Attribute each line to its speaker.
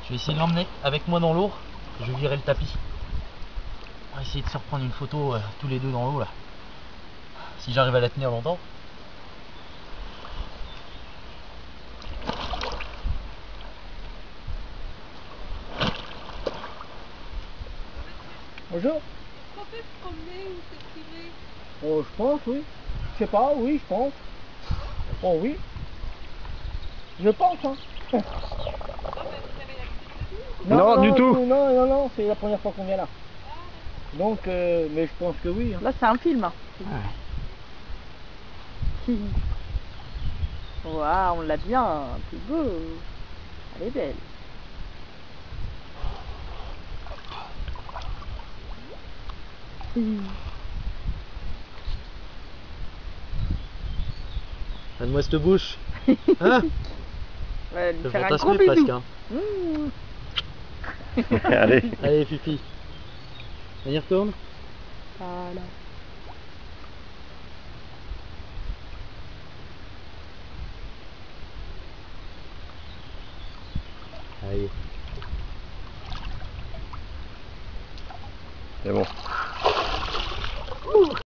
Speaker 1: Je vais essayer de l'emmener avec moi dans l'eau. Je vais virer le tapis. On va essayer de se reprendre une photo tous les deux dans l'eau là. Si j'arrive à la tenir longtemps.
Speaker 2: Bonjour.
Speaker 3: On peut se promener ou s'étirer?
Speaker 2: Oh, je pense, oui. Je sais pas, oui, je pense. Oh, oui. Je pense, hein.
Speaker 3: Non, mais vous avez l'habitude de venir?
Speaker 4: Non, du tout.
Speaker 2: Non, c'est la première fois qu'on vient là. Donc, mais je pense que oui. Hein.
Speaker 5: Là, c'est un film. Waouh, on l'a bien. C'est beau. Elle est belle.
Speaker 1: Donne-moi cette bouche. Hein?
Speaker 5: Ouais, lui
Speaker 1: Je
Speaker 5: faire un
Speaker 1: fantasme
Speaker 5: gros
Speaker 1: presque.
Speaker 5: bisou.
Speaker 1: Hein.
Speaker 4: Allez.
Speaker 1: Allez, Fifi. On y retourne?
Speaker 5: Voilà.
Speaker 1: Allez.
Speaker 4: C'est bon.